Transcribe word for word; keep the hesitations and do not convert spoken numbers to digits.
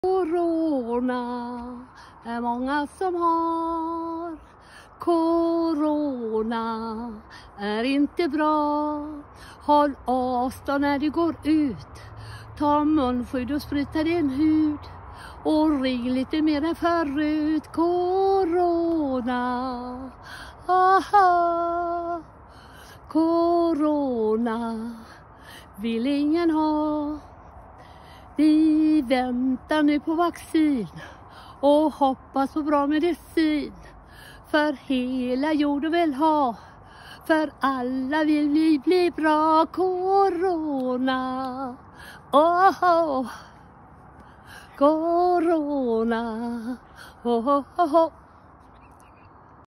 Corona är många som har. Corona är inte bra. Håll avstånd när du går ut. Ta munskydd och spruta din hud. Och ring lite mer än förut. Corona. Aha. Corona vill ingen ha. Vi väntar nu på vaccin och hoppas på bra medicin. För hela jorden vill ha, för alla vill vi bli bra. Corona, oh, oh. Corona, oh, oh, oh.